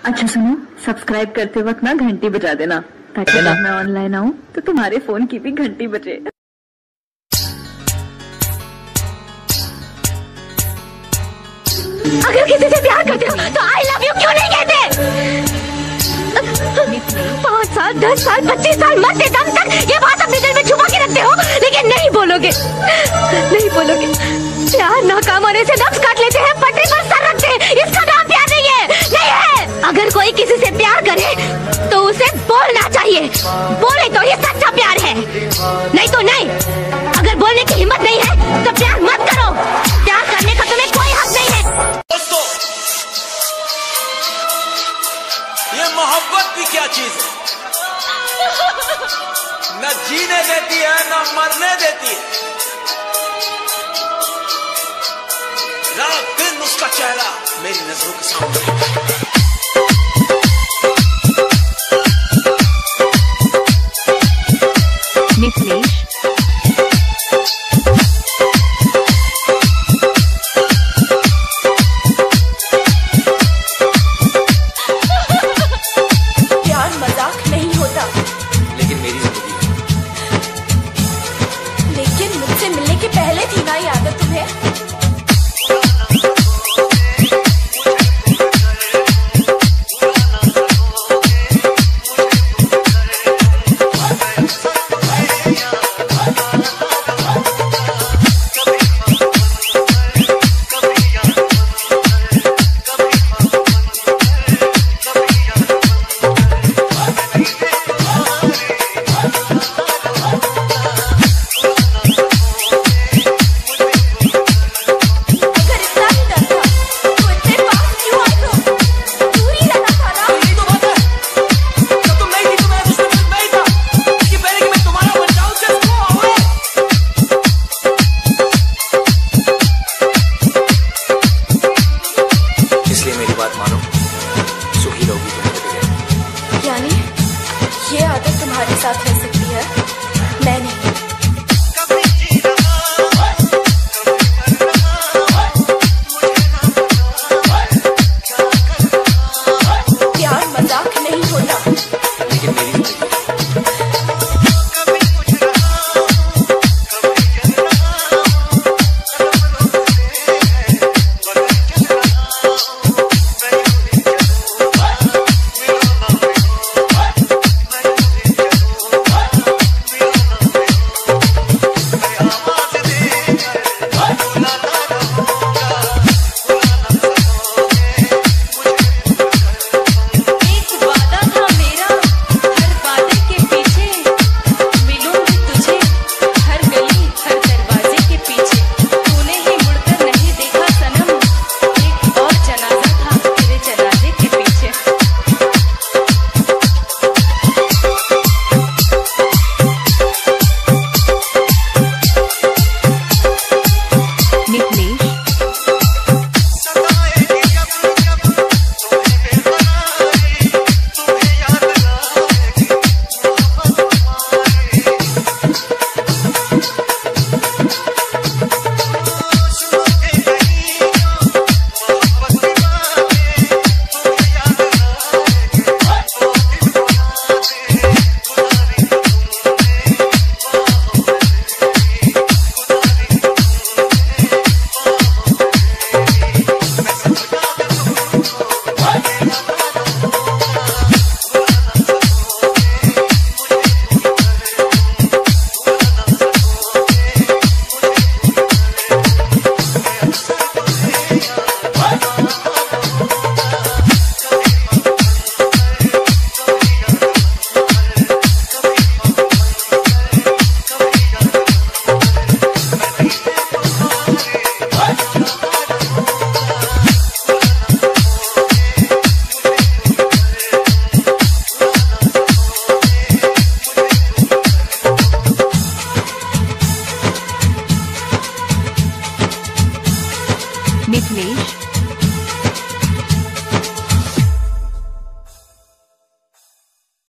अच्छा सुनो, सब्सक्राइब करते वक्त ना घंटी बजा देना, ताकि जब मैं ऑनलाइन आऊँ तो तुम्हारे फोन की भी घंटी बजे। अगर किसी से प्यार करते हो तो आई लव यू क्यों नहीं कहते? 5 साल, 10 साल, 25 साल मरते दम तक ये बात अपने दिल में छुपा के रखते हो, लेकिन नहीं बोलोगे, नहीं बोलोगे। प्यार नाकाम होने से नफ्स काट लेते हैं, पटरी पर सर रखते हैं, इसका नाम प्यार नहीं है, नहीं है। अगर कोई किसी से प्यार करे तो उसे बोलना चाहिए, बोले तो ये सच्चा प्यार है, नहीं तो नहीं। अगर बोलने की हिम्मत नहीं है तो प्यार मत करो, प्यार करने का तुम्हें कोई हक नहीं है। दोस्तों, ये मोहब्बत भी क्या चीज है, न जीने देती है न मरने देती है। रात दिन उसका चेहरा मेरी नजरों के सामने। मिथिलेश प्यार मजाक नहीं होता, लेकिन मेरी जिंदगी है। लेकिन मुझसे मिलने के पहले थी ना ये आदत तुम्हें। मेरी बात मानो, सुखी रहोगी तुम मेरे बगैर। यानी ये आदत तुम्हारे साथ रह सकती है, मैं नहीं।